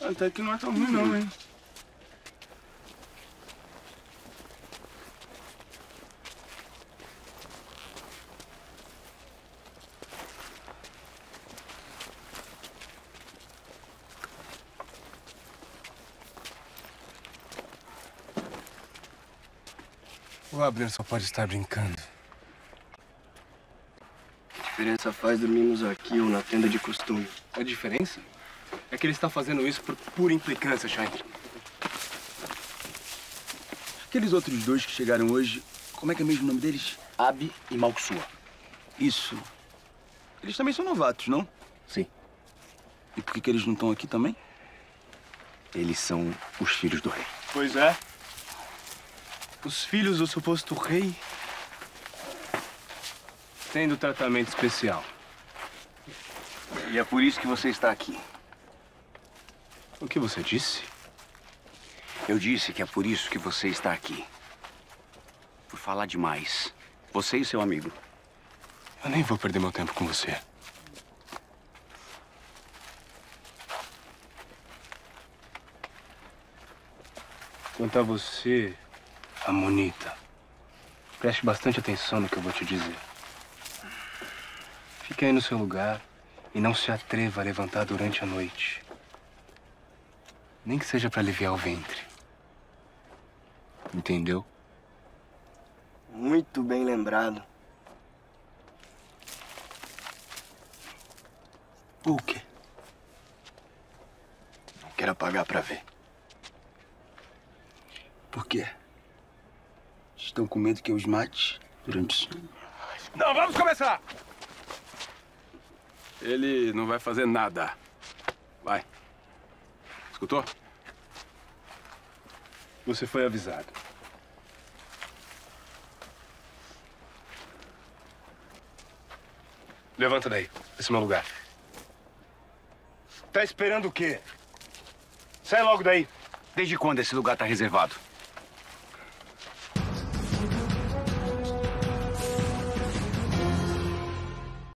Até que não é tão ruim não, hein? O Abner só pode estar brincando. Que diferença faz dormirmos aqui ou na tenda de costume? A diferença é que ele está fazendo isso por pura implicância, Shine. Aqueles outros dois que chegaram hoje, como é que é mesmo o nome deles? Abi e Malksua. Isso. Eles também são novatos, não? Sim. E por que eles não estão aqui também? Eles são os filhos do rei. Pois é. Os filhos do suposto rei tendo tratamento especial. E é por isso que você está aqui. O que você disse? Eu disse que é por isso que você está aqui. Por falar demais. Você e seu amigo. Eu nem vou perder meu tempo com você. Quanto a você, Amonita, preste bastante atenção no que eu vou te dizer. Fique aí no seu lugar e não se atreva a levantar durante a noite. Nem que seja para aliviar o ventre. Entendeu? Muito bem lembrado. O quê? Não quero apagar pra ver. Por quê? Estão com medo que eu os mate durante... Não, vamos começar! Ele não vai fazer nada. Vai. Escutou? Você foi avisado. Levanta daí. Esse é o meu lugar. Tá esperando o quê? Sai logo daí. Desde quando esse lugar tá reservado?